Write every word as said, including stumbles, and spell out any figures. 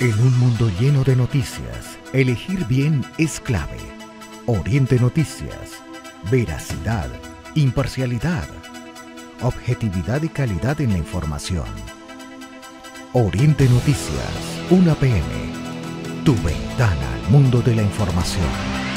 En un mundo lleno de noticias, elegir bien es clave. Oriente Noticias. Veracidad, imparcialidad, objetividad y calidad en la información. Oriente Noticias, una p m. Tu ventana al mundo de la información.